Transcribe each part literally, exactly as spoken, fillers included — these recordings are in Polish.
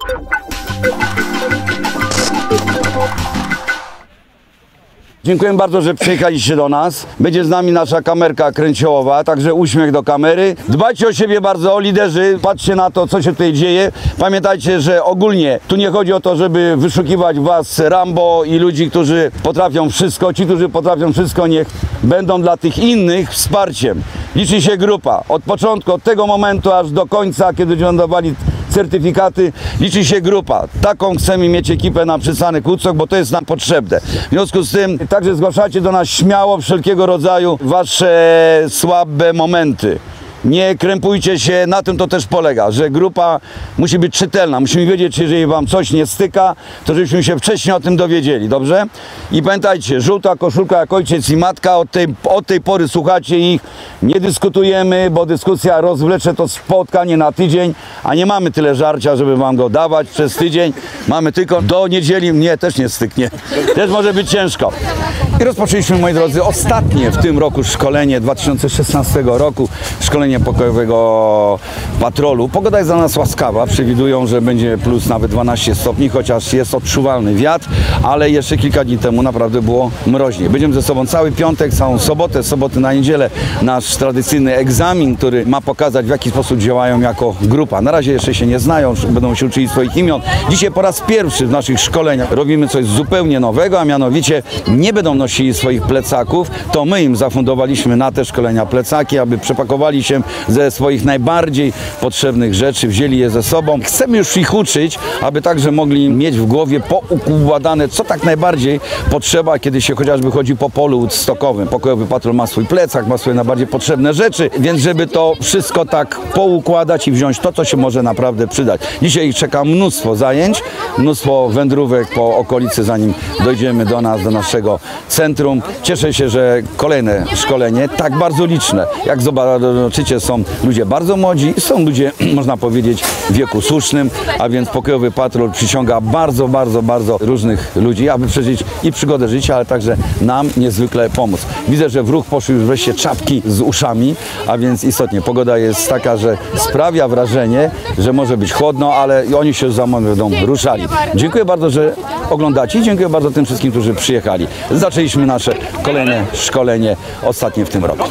Dziękuję bardzo, że przyjechaliście do nas. Będzie z nami nasza kamerka kręciołowa, także uśmiech do kamery. Dbajcie o siebie bardzo, liderzy, patrzcie na to, co się tutaj dzieje. Pamiętajcie, że ogólnie tu nie chodzi o to, żeby wyszukiwać was Rambo i ludzi, którzy potrafią wszystko. Ci, którzy potrafią wszystko, niech będą dla tych innych wsparciem. Liczy się grupa. Od początku, od tego momentu aż do końca, kiedy będziemy dawali certyfikaty, liczy się grupa. Taką chcemy mieć ekipę na przystanek Woodstock, bo to jest nam potrzebne. W związku z tym także zgłaszajcie do nas śmiało wszelkiego rodzaju wasze słabe momenty. Nie krępujcie się, na tym to też polega, że grupa musi być czytelna. Musimy wiedzieć, jeżeli wam coś nie styka, to żebyśmy się wcześniej o tym dowiedzieli, dobrze? I pamiętajcie, żółta koszulka jak ojciec i matka, od tej, od tej pory słuchacie ich, nie dyskutujemy, bo dyskusja rozwlecze to spotkanie na tydzień, a nie mamy tyle żarcia, żeby wam go dawać przez tydzień. Mamy tylko do niedzieli, nie, też nie styknie, też może być ciężko. I rozpoczęliśmy, moi drodzy, ostatnie w tym roku szkolenie dwa tysiące szesnastego roku, szkolenie pokojowego patrolu. Pogoda jest dla nas łaskawa, przewidują, że będzie plus nawet dwanaście stopni, chociaż jest odczuwalny wiatr, ale jeszcze kilka dni temu naprawdę było mroźnie. Będziemy ze sobą cały piątek, całą sobotę, soboty na niedzielę, nasz tradycyjny egzamin, który ma pokazać, w jaki sposób działają jako grupa. Na razie jeszcze się nie znają, będą się uczyli swoich imion. Dzisiaj po raz pierwszy w naszych szkoleniach robimy coś zupełnie nowego, a mianowicie nie będą nosili swoich plecaków, to my im zafundowaliśmy na te szkolenia plecaki, aby przepakowali się ze swoich najbardziej potrzebnych rzeczy, wzięli je ze sobą. Chcemy już ich uczyć, aby także mogli mieć w głowie poukładane, co tak najbardziej potrzeba, kiedy się chociażby chodzi po polu woodstockowym. Pokojowy patrol ma swój plecak, ma swoje najbardziej potrzebne rzeczy, więc żeby to wszystko tak poukładać i wziąć to, co się może naprawdę przydać. Dzisiaj ich czeka mnóstwo zajęć, mnóstwo wędrówek po okolicy, zanim dojdziemy do nas, do naszego centrum. Cieszę się, że kolejne szkolenie, tak bardzo liczne, jak zobaczycie, są ludzie bardzo młodzi, są ludzie, można powiedzieć, w wieku słusznym, a więc pokojowy patrol przyciąga bardzo, bardzo, bardzo różnych ludzi, aby przeżyć i przygodę życia, ale także nam niezwykle pomóc. Widzę, że w ruch poszły już wreszcie czapki z uszami, a więc istotnie pogoda jest taka, że sprawia wrażenie, że może być chłodno, ale oni się za moment będą ruszali. Dziękuję bardzo, że oglądacie i dziękuję bardzo tym wszystkim, którzy przyjechali. Zaczęliśmy nasze kolejne szkolenie, ostatnie w tym roku.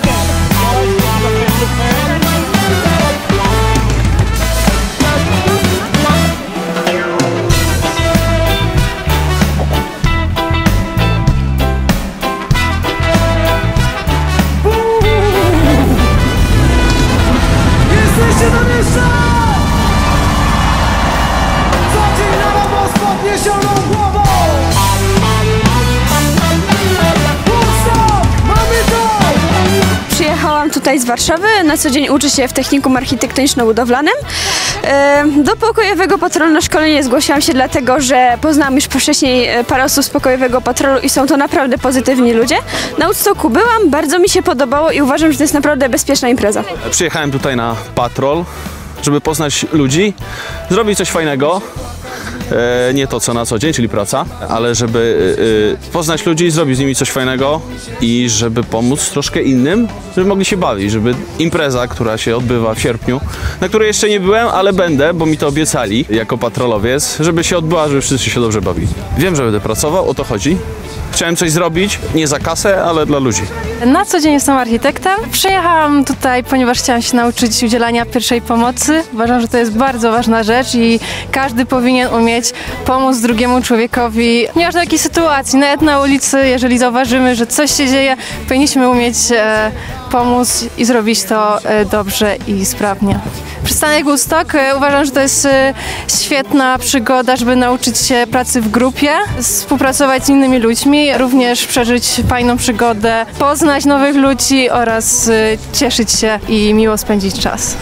Tutaj z Warszawy, na co dzień uczy się w technikum architektoniczno-budowlanym. Do pokojowego patrolu na szkolenie zgłosiłam się dlatego, że poznałam już wcześniej parę osób z pokojowego patrolu i są to naprawdę pozytywni ludzie. Na Woodstocku byłam, bardzo mi się podobało i uważam, że to jest naprawdę bezpieczna impreza. Przyjechałem tutaj na patrol, żeby poznać ludzi, zrobić coś fajnego. E, nie to co na co dzień, czyli praca, ale żeby e, poznać ludzi, zrobić z nimi coś fajnego i żeby pomóc troszkę innym, żeby mogli się bawić, żeby impreza, która się odbywa w sierpniu, na której jeszcze nie byłem, ale będę, bo mi to obiecali jako patrolowiec, żeby się odbyła, żeby wszyscy się dobrze bawili. Wiem, że będę pracował, o to chodzi. Chciałem coś zrobić, nie za kasę, ale dla ludzi. Na co dzień jestem architektem. Przyjechałam tutaj, ponieważ chciałam się nauczyć udzielania pierwszej pomocy. Uważam, że to jest bardzo ważna rzecz i każdy powinien umieć pomóc drugiemu człowiekowi. Nieważne jakiej sytuacji, nawet na ulicy, jeżeli zauważymy, że coś się dzieje, powinniśmy umieć e, pomóc i zrobić to e, dobrze i sprawnie. Przystanek Woodstock, e, uważam, że to jest e, świetna przygoda, żeby nauczyć się pracy w grupie, współpracować z innymi ludźmi, również przeżyć fajną przygodę, poznać nowych ludzi oraz y, cieszyć się i miło spędzić czas.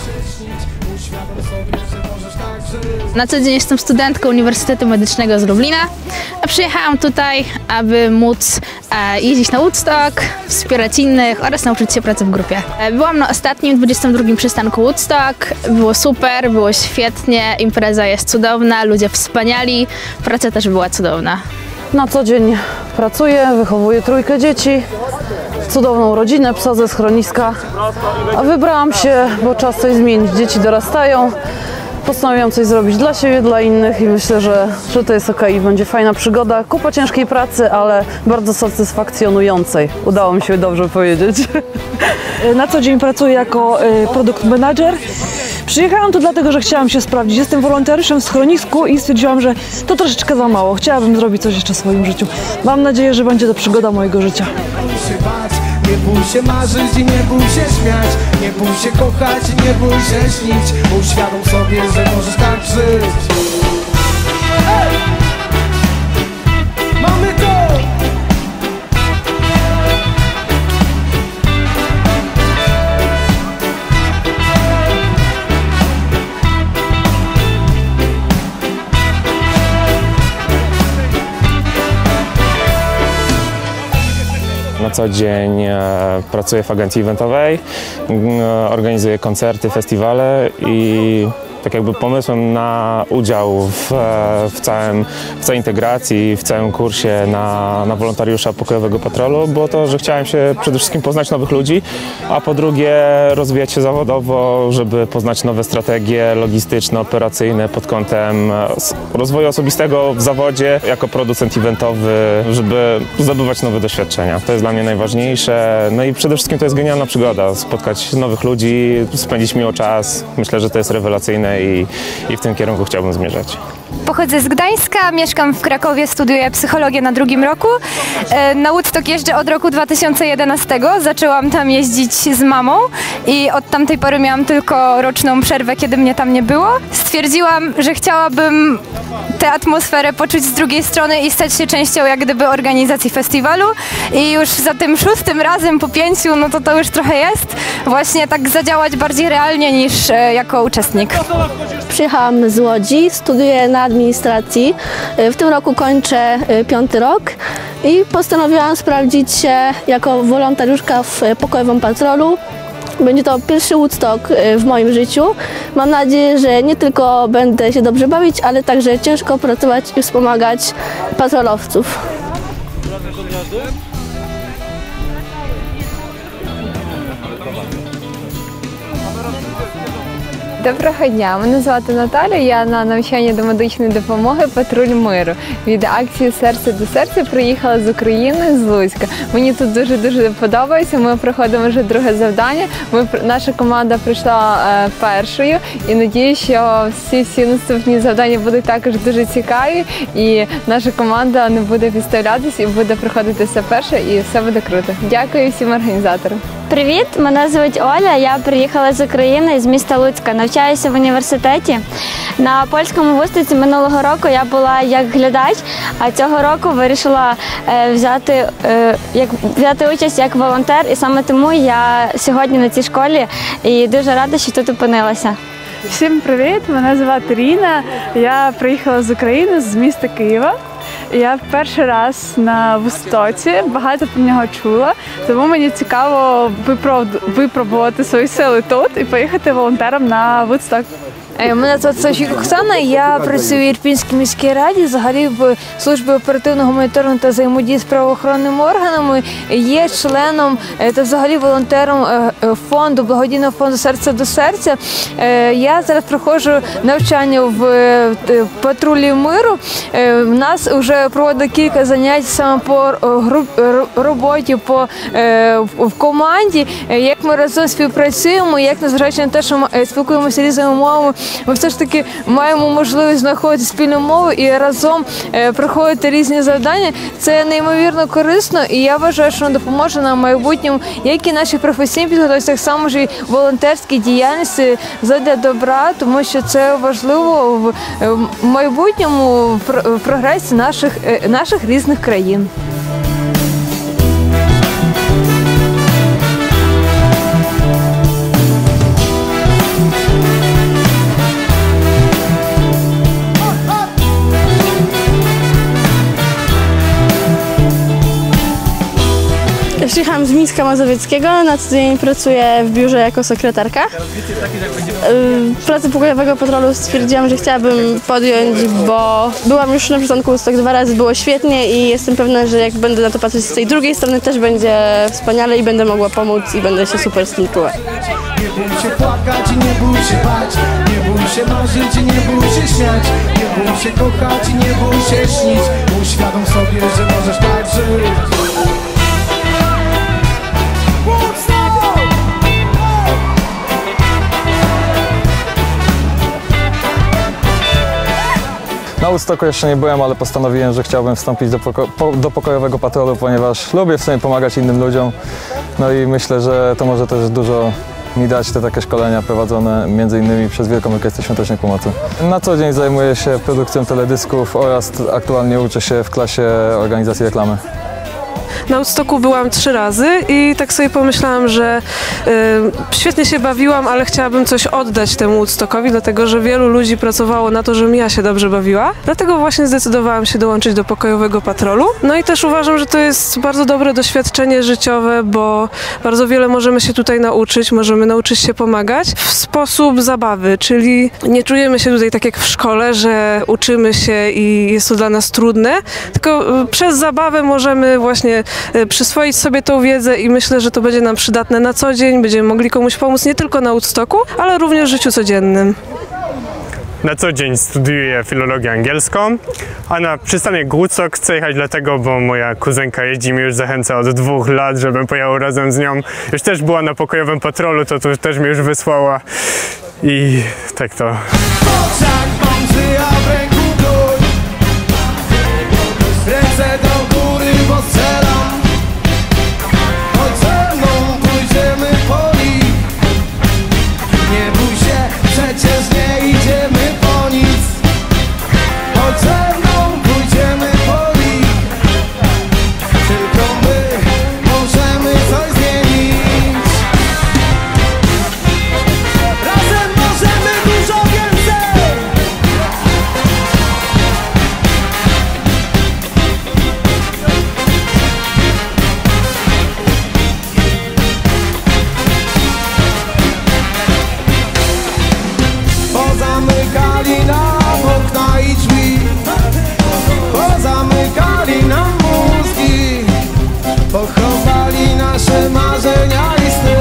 Na co dzień jestem studentką Uniwersytetu Medycznego z Lublina, a przyjechałam tutaj, aby móc e, jeździć na Woodstock, wspierać innych oraz nauczyć się pracy w grupie. E, byłam na ostatnim, dwudziestym drugim przystanku Woodstock, było super, było świetnie, impreza jest cudowna, ludzie wspaniali, praca też była cudowna. Na co dzień pracuję, wychowuję trójkę dzieci, cudowną rodzinę, psa ze schroniska. A wybrałam się, bo czas coś zmienić. Dzieci dorastają, postanowiłam coś zrobić dla siebie, dla innych i myślę, że, że to jest okej. Będzie fajna przygoda, kupa ciężkiej pracy, ale bardzo satysfakcjonującej. Udało mi się dobrze powiedzieć. Na co dzień pracuję jako y, produkt manager. Przyjechałam tu dlatego, że chciałam się sprawdzić. Jestem wolontariuszem w schronisku i stwierdziłam, że to troszeczkę za mało. Chciałabym zrobić coś jeszcze w swoim życiu. Mam nadzieję, że będzie to przygoda mojego życia. Nie bój się marzyć i nie bój się śmiać. Nie bój się kochać i nie bój się śnić. Uświadom sobie, że możesz tak żyć. Hey! Mamy to! Na co dzień e, pracuję w agencji eventowej, e, organizuję koncerty, festiwale i tak jakby pomysłem na udział w, w, całym, w całej integracji, w całym kursie na, na wolontariusza pokojowego patrolu było to, że chciałem się przede wszystkim poznać nowych ludzi, a po drugie rozwijać się zawodowo, żeby poznać nowe strategie logistyczne, operacyjne pod kątem rozwoju osobistego w zawodzie jako producent eventowy, żeby zdobywać nowe doświadczenia. To jest dla mnie najważniejsze. No i przede wszystkim to jest genialna przygoda, spotkać nowych ludzi, spędzić miło czas. Myślę, że to jest rewelacyjne i, i w tym kierunku chciałbym zmierzać. Pochodzę z Gdańska, mieszkam w Krakowie, studiuję psychologię na drugim roku. Na Woodstock jeżdżę od roku dwa tysiące jedenastego. Zaczęłam tam jeździć z mamą i od tamtej pory miałam tylko roczną przerwę, kiedy mnie tam nie było. Stwierdziłam, że chciałabym tę atmosferę poczuć z drugiej strony i stać się częścią jak gdyby organizacji festiwalu. I już za tym szóstym razem po pięciu, no to to już trochę jest. Właśnie tak zadziałać bardziej realnie niż jako uczestnik. Przyjechałam z Łodzi, studiuję na administracji. W tym roku kończę piąty rok i postanowiłam sprawdzić się jako wolontariuszka w pokojowym patrolu. Będzie to pierwszy Woodstock w moim życiu. Mam nadzieję, że nie tylko będę się dobrze bawić, ale także ciężko pracować i wspomagać patrolowców. Доброго дня, мене звати Наталя, я на навчання до медичної допомоги «Патруль миру». Від акції «Серце до серця» приїхала з України, з Луцька. Мені тут дуже-дуже подобається, ми проходимо вже друге завдання. Ми, наша команда прийшла е, першою і надію, що всі всі наступні завдання будуть також дуже цікаві і наша команда не буде підставлятися і буде проходити все перше і все буде круто. Дякую всім організаторам. Привіт, мене звуть Оля, я приїхала з України, з міста Луцька, навчаюся в університеті. На польському виставці минулого року я була як глядач, а цього року вирішила е, взяти, е, як, взяти участь як волонтер, і саме тому я сьогодні на цій школі і дуже рада, що тут опинилася. Всім привіт, мене звати Ріна, я приїхала з України, з міста Києва. Я перший раз на Вустоці, багато про нього чула, тому мені цікаво випробувати свої сили тут і поїхати волонтером на Вудсток. Мене звати Савчук Оксана, я працюю в Ірпінській міській раді, взагалі в службі оперативного моніторингу та взаємодії з правоохоронними органами, є членом та взагалі волонтером фонду, благодійного фонду «Серце до серця». Я зараз проходжу навчання в патрулі миру. У нас вже проводить кілька занять саме по роботі по, в команді, як ми разом співпрацюємо, як незважаючи на те, що ми спілкуємося різними мовами, ми все ж таки маємо можливість знаходити спільну мову і разом проходити різні завдання. Це неймовірно корисно і я вважаю, що воно допоможе нам в майбутньому, як і нашій професійній підготовці, так само ж і волонтерській діяльності задля добра, тому що це важливо в майбутньому в прогресі наших, наших різних країн. Przyjechałam z Mińska Mazowieckiego, na co dzień pracuję w biurze jako sekretarka. Pracę pokojowego patrolu stwierdziłam, że chciałabym podjąć, bo byłam już na początku Woodstock dwa razy, było świetnie i jestem pewna, że jak będę na to patrzeć z tej drugiej strony też będzie wspaniale i będę mogła pomóc i będę się super z tym czuła. Nie bój się płakać i nie bój się bać, nie bój się marzyć i nie bój się śmiać, nie bój się kochać i nie bój się śnić. Uświadom sobie, że możesz tak żyć. Na Woodstocku jeszcze nie byłem, ale postanowiłem, że chciałbym wstąpić do, poko po do pokojowego patrolu, ponieważ lubię w sumie pomagać innym ludziom. No i myślę, że to może też dużo mi dać te takie szkolenia prowadzone między innymi przez Wielką Orkiestrę Świątecznej Pomocy. Na co dzień zajmuję się produkcją teledysków oraz aktualnie uczę się w klasie organizacji reklamy. Na Woodstocku byłam trzy razy i tak sobie pomyślałam, że y, świetnie się bawiłam, ale chciałabym coś oddać temu Woodstockowi, dlatego że wielu ludzi pracowało na to, żebym ja się dobrze bawiła. Dlatego właśnie zdecydowałam się dołączyć do pokojowego patrolu. No i też uważam, że to jest bardzo dobre doświadczenie życiowe, bo bardzo wiele możemy się tutaj nauczyć, możemy nauczyć się pomagać w sposób zabawy, czyli nie czujemy się tutaj tak jak w szkole, że uczymy się i jest to dla nas trudne, tylko y, przez zabawę możemy właśnie przyswoić sobie tą wiedzę i myślę, że to będzie nam przydatne na co dzień, będziemy mogli komuś pomóc nie tylko na Woodstocku, ale również w życiu codziennym. Na co dzień studiuję filologię angielską, a na przystanek Woodstock chcę jechać dlatego, bo moja kuzynka jeździ mi już zachęca od dwóch lat, żebym pojechał razem z nią. Już też była na pokojowym patrolu, to tu też mnie już wysłała i tak to. Ręce do góry, bo strzelam. Chodź ze mną, pójdziemy po nich. Nie bój się, przecież nie idziemy po nic. Chodź ze mną, pójdziemy po nich. Tylko my możemy coś zmienić. Razem możemy dużo więcej. Pozamykali nam okna i drzwi, pozamykali nam mózgi, pochowali nasze marzenia i sny,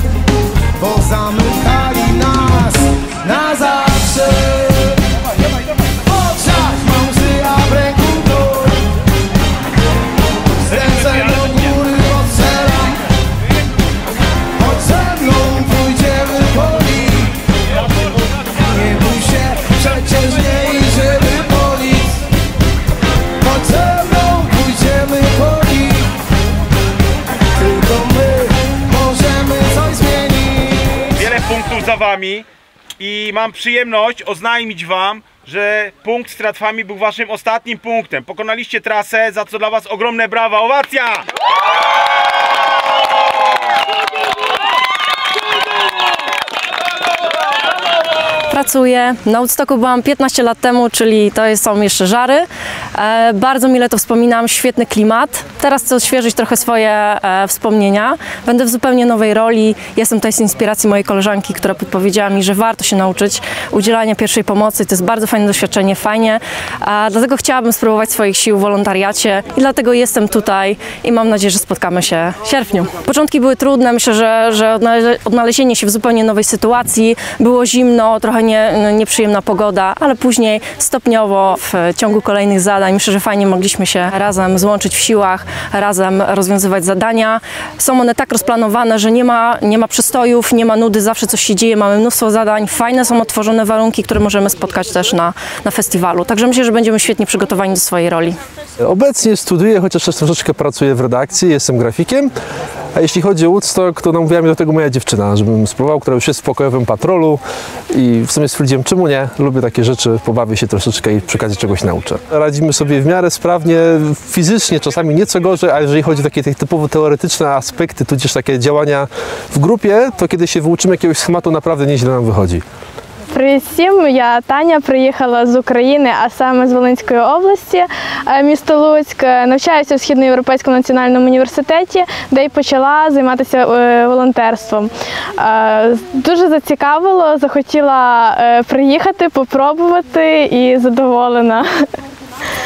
pozamykali nas na zawsze. W oczach mam łzy, a w ręku broń. Ręce do góry odstrzelam. Chodź ze mną, pójdziemy po nich. Nie bój się, przecież nie idziemy po nic. Chodź ze mną, pójdziemy po nich. Tylko my możemy coś zmienić. Wiele punktów za wami i mam przyjemność oznajmić wam, że punkt z tratwami był waszym ostatnim punktem. Pokonaliście trasę, za co dla was ogromne brawa. Owacja! Pracuję. Na Woodstocku byłam piętnaście lat temu, czyli to są jeszcze żary. E, bardzo mile to wspominam, świetny klimat. Teraz chcę odświeżyć trochę swoje e, wspomnienia. Będę w zupełnie nowej roli. Jestem tutaj z inspiracji mojej koleżanki, która podpowiedziała mi, że warto się nauczyć udzielania pierwszej pomocy. To jest bardzo fajne doświadczenie, fajnie. E, dlatego chciałabym spróbować swoich sił w wolontariacie i dlatego jestem tutaj i mam nadzieję, że spotkamy się w sierpniu. Początki były trudne, myślę, że, że odnalezienie się w zupełnie nowej sytuacji. Było zimno, trochę Nie, nieprzyjemna pogoda, ale później stopniowo w ciągu kolejnych zadań myślę, że fajnie mogliśmy się razem złączyć w siłach, razem rozwiązywać zadania. Są one tak rozplanowane, że nie ma, nie ma przystojów, nie ma nudy, zawsze coś się dzieje, mamy mnóstwo zadań, fajne są otworzone warunki, które możemy spotkać też na, na festiwalu. Także myślę, że będziemy świetnie przygotowani do swojej roli. Obecnie studiuję, chociaż też troszeczkę pracuję w redakcji, jestem grafikiem. A jeśli chodzi o Woodstock, to namówiła mnie do tego moja dziewczyna, żebym spróbował, która już jest w pokojowym patrolu i w sumie stwierdziłem, czemu nie, lubię takie rzeczy, pobawię się troszeczkę i przy okazji czegoś nauczę. Radzimy sobie w miarę sprawnie, fizycznie czasami nieco gorzej, a jeżeli chodzi o takie typowo teoretyczne aspekty, tudzież takie działania w grupie, to kiedy się wyuczymy jakiegoś schematu, naprawdę nieźle nam wychodzi. Привіт всім, я Таня, приїхала з України, а саме з Волинської області, місто Луцьк. Навчаюся в Східноєвропейському національному університеті, де й почала займатися волонтерством. Дуже зацікавило, захотіла приїхати, попробувати і задоволена.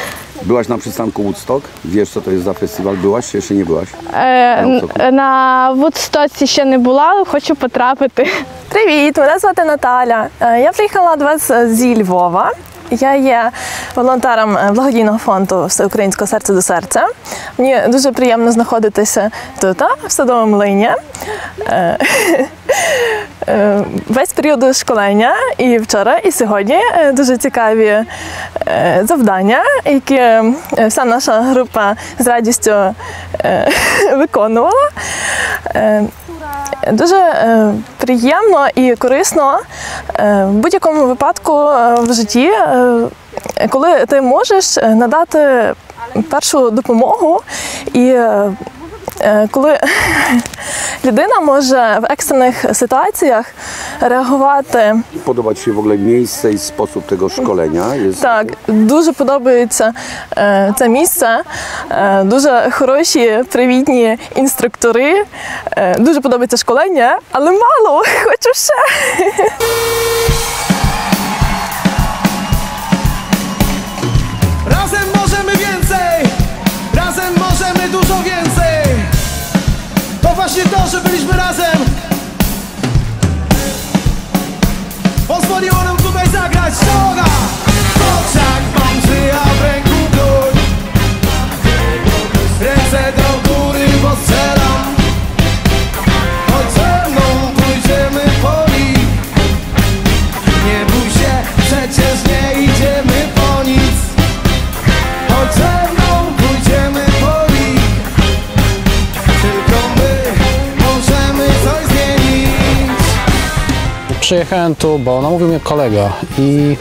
Byłaś na przystanku Woodstock? Wiesz, co to jest za festiwal? Byłaś czy jeszcze nie byłaś? Е, н- на Вудстоці ще не була, але хочу потрапити. Привіт, мене звати Наталя. Е, Я приїхала до вас зі Львова. Я є волонтером е, благодійного фонду Всеукраїнського серце до серця. Мені дуже приємно знаходитися тут, в Садовому Млині. Е, е, Весь період школення і вчора, і сьогодні е, дуже цікаві е, завдання, які е, вся наша група з радістю е, виконувала. Е, Дуже е, приємно і корисно е, в будь-якому випадку е, в житті, е, коли ти можеш надати першу допомогу і е, е, коли людина може в екстрених ситуаціях реагувати. Podoba Ci się w ogóle miejsce i sposób tego szkolenia? Jest... Так, дуже подобається е, це місце, е, дуже хороші, привітні інструктори, е, дуже подобається школення, але мало, хочу ще. Razem możemy więcej, razem możemy dużo więcej. To właśnie to, że byliśmy razem, pozwoliło nam tutaj zagrać. Droga! W oczach mam żyja, w ręku broń. Ręce do góry, bo strzelam. Chodź ze mną, pójdziemy po nich. Nie bój się, przecież nie idziemy po nic. Chodź ze mną, pójdziemy po nich. Tylko my możemy coś zmienić. Przyjechałem tu, bo namówił mnie kolega i,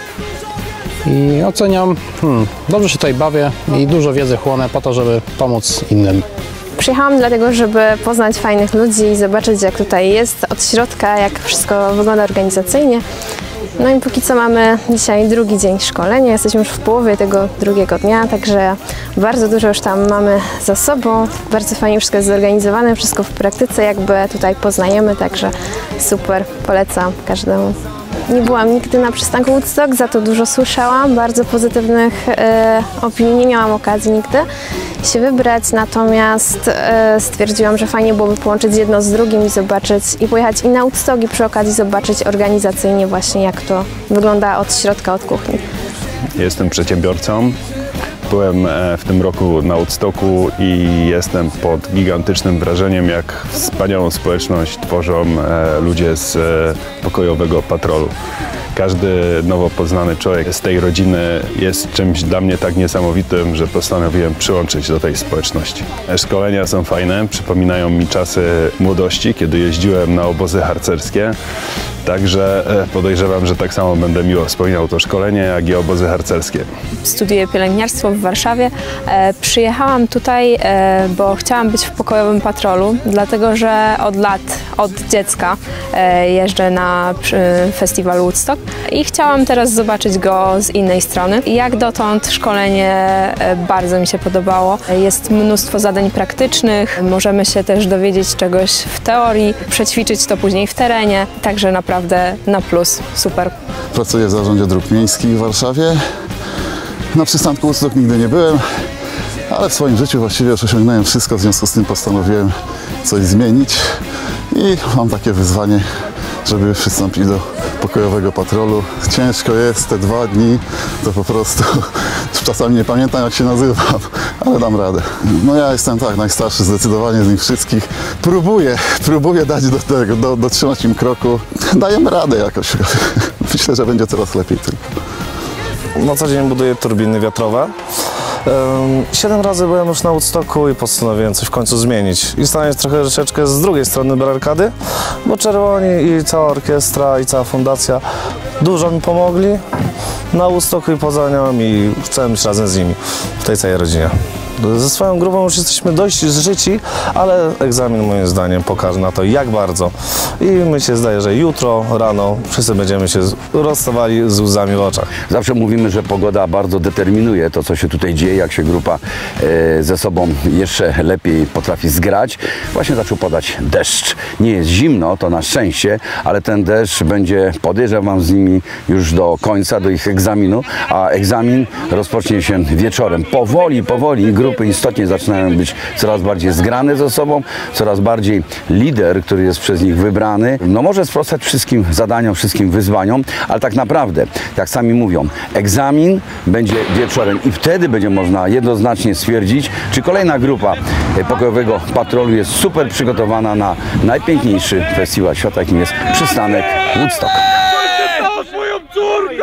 i oceniam, hmm, dobrze się tutaj bawię i dużo wiedzy chłonę po to, żeby pomóc innym. Przyjechałam dlatego, żeby poznać fajnych ludzi i zobaczyć, jak tutaj jest od środka, jak wszystko wygląda organizacyjnie. No i póki co mamy dzisiaj drugi dzień szkolenia, jesteśmy już w połowie tego drugiego dnia, także bardzo dużo już tam mamy za sobą. Bardzo fajnie wszystko jest zorganizowane, wszystko w praktyce jakby tutaj poznajemy, także super, polecam każdemu. Nie byłam nigdy na przystanku Woodstock, za to dużo słyszałam, bardzo pozytywnych e, opinii, nie miałam okazji nigdy się wybrać, natomiast e, stwierdziłam, że fajnie byłoby połączyć jedno z drugim i zobaczyć, i pojechać i na Woodstock, i przy okazji zobaczyć organizacyjnie właśnie, jak to wygląda od środka, od kuchni. Jestem przedsiębiorcą. Byłem w tym roku na Woodstocku i jestem pod gigantycznym wrażeniem, jak wspaniałą społeczność tworzą ludzie z pokojowego patrolu. Każdy nowo poznany człowiek z tej rodziny jest czymś dla mnie tak niesamowitym, że postanowiłem przyłączyć do tej społeczności. Szkolenia są fajne, przypominają mi czasy młodości, kiedy jeździłem na obozy harcerskie. Także podejrzewam, że tak samo będę miło wspominał to szkolenie, jak i obozy harcerskie. Studiuję pielęgniarstwo w Warszawie. E, przyjechałam tutaj, e, bo chciałam być w pokojowym patrolu, dlatego że od lat, od dziecka e, jeżdżę na e, festiwal Woodstock i chciałam teraz zobaczyć go z innej strony. Jak dotąd szkolenie e, bardzo mi się podobało. Jest mnóstwo zadań praktycznych, możemy się też dowiedzieć czegoś w teorii, przećwiczyć to później w terenie, także naprawdę na plus, super. Pracuję w Zarządzie Dróg Miejskich w Warszawie. Na przystanku Woodstock nigdy nie byłem, ale w swoim życiu właściwie już osiągnąłem wszystko, w związku z tym postanowiłem coś zmienić i mam takie wyzwanie, żeby przystąpić do pokojowego patrolu. Ciężko jest, te dwa dni to po prostu czasami nie pamiętam, jak się nazywam, ale dam radę. No ja jestem tak najstarszy zdecydowanie z nich wszystkich. Próbuję, próbuję dać do tego, do, dotrzymać im kroku. Dajemy radę jakoś. Myślę, że będzie coraz lepiej tylko. Na co dzień buduję turbiny wiatrowe. Siedem razy byłem już na Woodstocku i postanowiłem coś w końcu zmienić. I stanąć trochę troszeczkę z drugiej strony barykady, bo Czerwoni i cała orkiestra i cała fundacja dużo mi pomogli na Woodstocku i poza nią i chcę być razem z nimi w tej całej rodzinie. Ze swoją grupą już jesteśmy dość zżyci, ale egzamin moim zdaniem pokaże na to, jak bardzo. I mi się zdaje, że jutro rano wszyscy będziemy się rozstawali z łzami w oczach. Zawsze mówimy, że pogoda bardzo determinuje to, co się tutaj dzieje, jak się grupa e, ze sobą jeszcze lepiej potrafi zgrać. Właśnie zaczął padać deszcz. Nie jest zimno, to na szczęście, ale ten deszcz będzie, podejrzewam, z nimi już do końca, do ich egzaminu, a egzamin rozpocznie się wieczorem. Powoli, powoli grupy istotnie zaczynają być coraz bardziej zgrane ze sobą, coraz bardziej lider, który jest przez nich wybrany, no może sprostać wszystkim zadaniom, wszystkim wyzwaniom, ale tak naprawdę, jak sami mówią, egzamin będzie wieczorem i wtedy będzie można jednoznacznie stwierdzić, czy kolejna grupa pokojowego patrolu jest super przygotowana na najpiękniejszy festiwal świata, jakim jest przystanek Woodstock. Moją córką!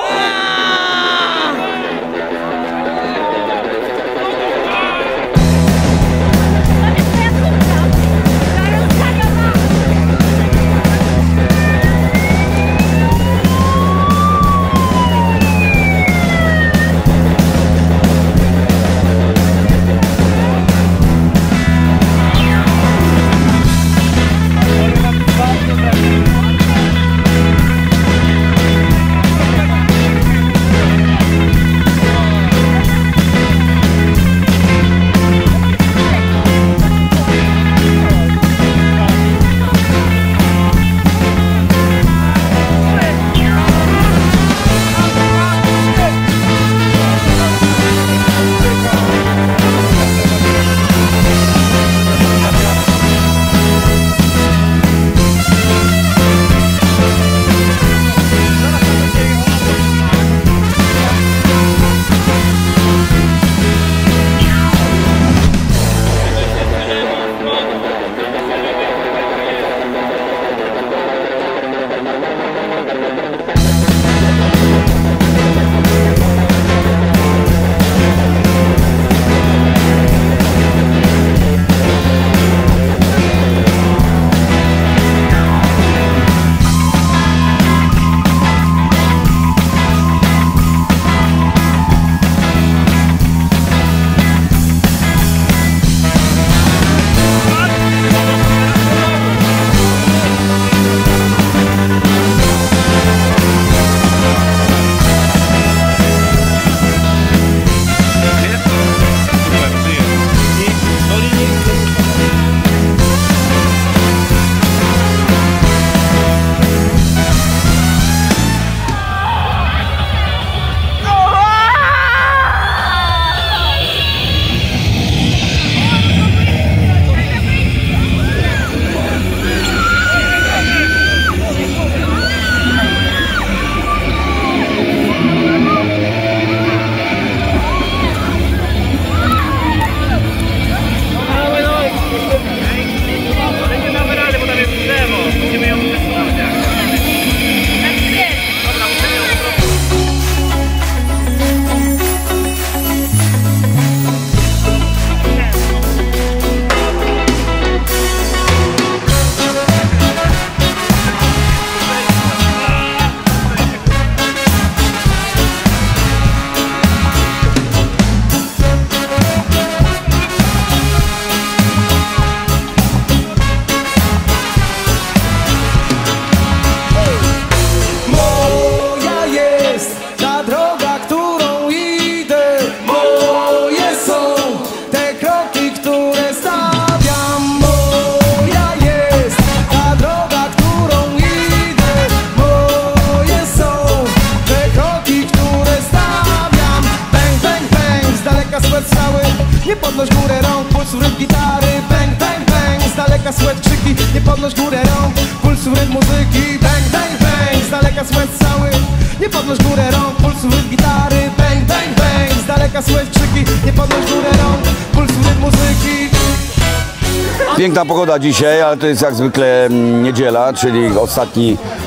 Nie podnoś górę rąk, pulsu rytm gitary. Bang, bang, bang, z daleka słychać krzyki. Nie podnoś górę rąk, pulsu rytm muzyki. Bang, bang, bang, z daleka słychać cały. Nie podnoś górę rąk, pulsu rytm gitary. Bang, bang, bang, z daleka słychać krzyki. Nie podnoś górę rąk, pulsu rytm muzyki. Piękna pogoda dzisiaj, ale to jest jak zwykle niedziela, czyli ostatni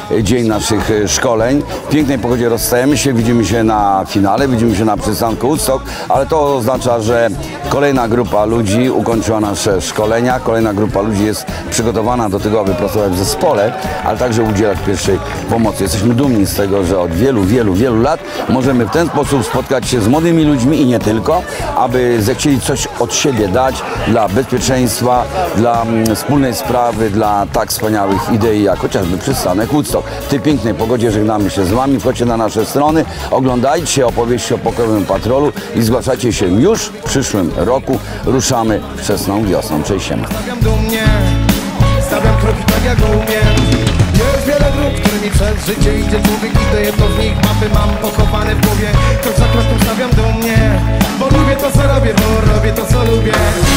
dzień naszych szkoleń. W pięknej pogodzie rozstajemy się, widzimy się na finale, widzimy się na przystanku Woodstock, ale to oznacza, że kolejna grupa ludzi ukończyła nasze szkolenia, kolejna grupa ludzi jest przygotowana do tego, aby pracować w zespole, ale także udzielać pierwszej pomocy. Jesteśmy dumni z tego, że od wielu, wielu, wielu lat możemy w ten sposób spotkać się z młodymi ludźmi i nie tylko, aby zechcieli coś od siebie dać dla bezpieczeństwa, dla mm, wspólnej sprawy, dla tak wspaniałych idei, jak chociażby przystanek Woodstock. W tej pięknej pogodzie żegnamy się z Wami, wchodźcie na nasze strony, oglądajcie opowieści o pokojowym patrolu i zgłaszajcie się już w przyszłym roku. Ruszamy wczesną wiosną. Cześć, siema. Stawiam dumnie, stawiam kroki tak jak umiem. Jest wiele dróg, którymi przez życie idzie człowiek i to jedno z nich mapy mam pochowane w głowie. Krok za krokiem stawiam dumnie, bo lubię to co robię, bo robię to co lubię.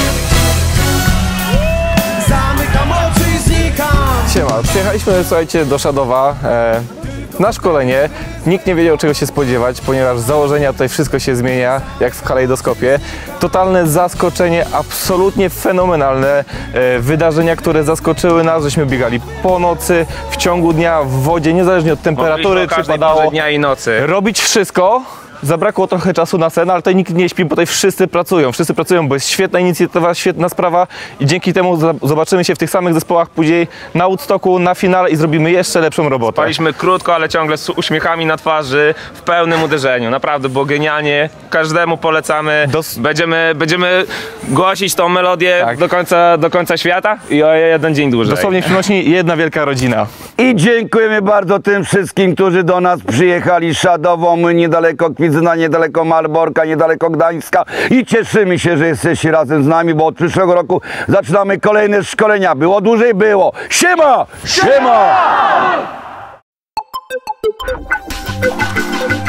Zamykam oczy i znikam. Siema, przyjechaliśmy, słuchajcie, do Szadowa e, na szkolenie. Nikt nie wiedział, czego się spodziewać, ponieważ z założenia tutaj wszystko się zmienia, jak w kalejdoskopie. Totalne zaskoczenie, absolutnie fenomenalne e, wydarzenia, które zaskoczyły nas, żeśmy biegali po nocy, w ciągu dnia, w wodzie, niezależnie od temperatury, czy padało. Dnia i nocy. Robić wszystko. Zabrakło trochę czasu na sen, ale tutaj nikt nie śpi, bo tutaj wszyscy pracują. Wszyscy pracują, bo jest świetna inicjatywa, świetna sprawa i dzięki temu zobaczymy się w tych samych zespołach później na Woodstocku, na finale i zrobimy jeszcze lepszą robotę. Spaliśmy krótko, ale ciągle z uśmiechami na twarzy, w pełnym uderzeniu. Naprawdę było genialnie. Każdemu polecamy. Dos będziemy, będziemy głosić tą melodię tak. do, końca, do końca świata i o jeden dzień dłużej. Dosłownie w przenośni jedna wielka rodzina. I dziękujemy bardzo tym wszystkim, którzy do nas przyjechali Szadową, niedaleko Kwidzyna, niedaleko Malborka, niedaleko Gdańska i cieszymy się, że jesteście razem z nami, bo od przyszłego roku zaczynamy kolejne szkolenia. Było dłużej? Było. Siema! Siema! Siema!